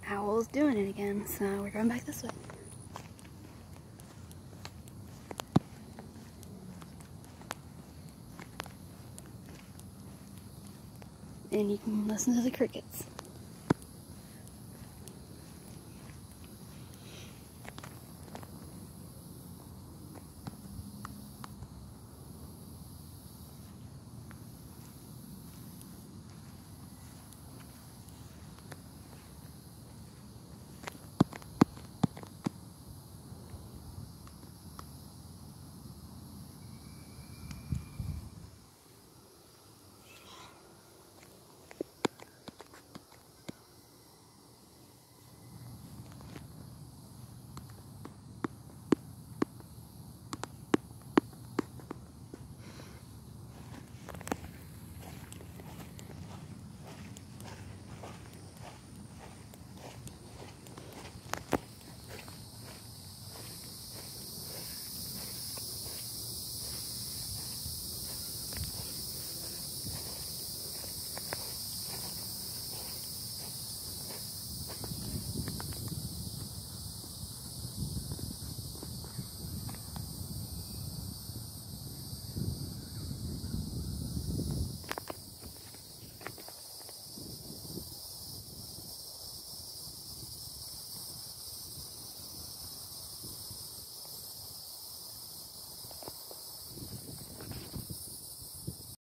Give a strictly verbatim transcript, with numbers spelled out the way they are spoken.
owl's doing it again, so we're going back this way. And you can listen to the crickets.